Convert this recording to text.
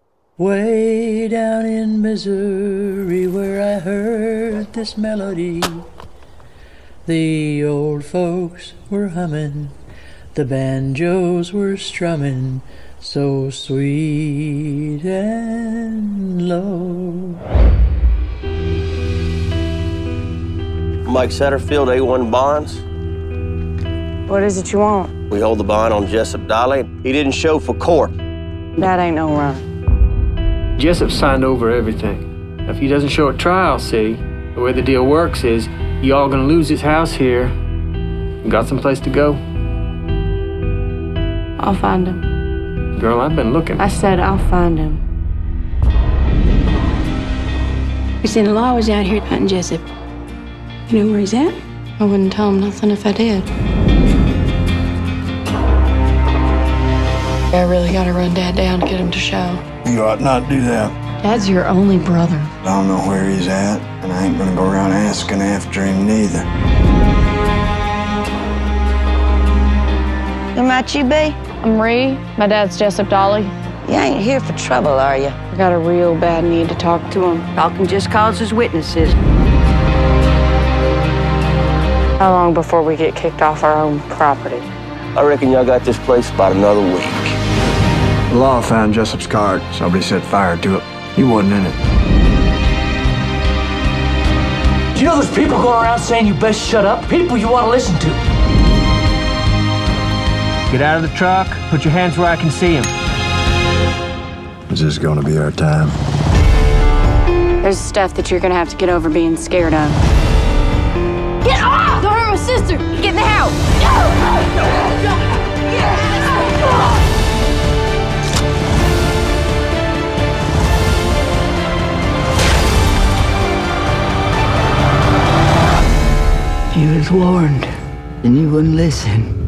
Way down in Missouri where I heard this melody, the old folks were humming, the banjos were strumming, so sweet and low. Mike Satterfield, A1 Bonds. What is it you want? We hold the bond on Jessup Dolly. He didn't show for court. That ain't no run. Jessup signed over everything. If he doesn't show at trial, see, the way the deal works is you all gonna lose his house here. You got someplace to go? I'll find him. Girl, I've been looking. I said I'll find him. Son-in-law was out here hunting Jessup. You know where he's at? I wouldn't tell him nothing if I did. I really gotta run Dad down to get him to show. You ought not do that. Dad's your only brother. I don't know where he's at, and I ain't gonna go around asking after him neither. Who might you be? I'm Ree. My dad's Jessup Dolly. You ain't here for trouble, are you? I got a real bad need to talk to him. Talking just causes witnesses. How long before we get kicked off our own property? I reckon y'all got this place about another week. The law found Jessup's card. Somebody set fire to it. He wasn't in it. Do you know there's people going around saying you best shut up? People you want to listen to. Get out of the truck, put your hands where I can see him. Is this gonna be our time? There's stuff that you're gonna have to get over being scared of. Get off! Don't hurt my sister! Get in the house! You was warned, and you wouldn't listen.